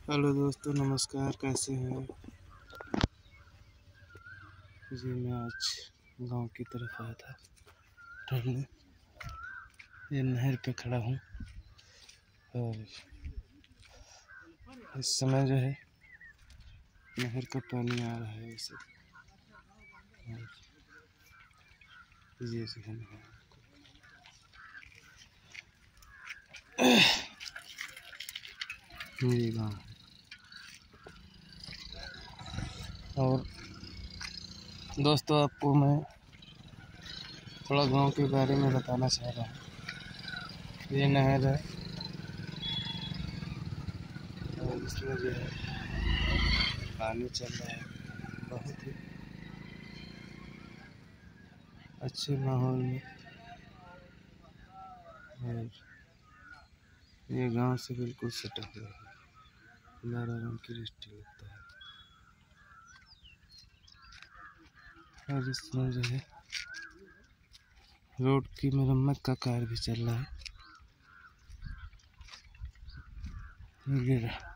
Hello दोस्तों, नमस्कार। कैसे हैं जी। मैं आज गांव की तरफ आया था टहलने। ये नहर पे खड़ा हूँ और इस समय जो है नहर का पानी आ रहा है इसे। ये जो है नहर, मेरी गाँव। और दोस्तों, आपको मैं थोड़ा गांव के बारे में बताना चाह रहा हूँ। ये नहर है और इसमें जो है पानी चल रहा है बहुत ही अच्छे माहौल में। और ये गांव से बिल्कुल सटा हुआ है। लारारम की दृष्टि लगता है। और इसमें जो है रोड की मरम्मत का कार्य भी चल रहा है। ये रहा।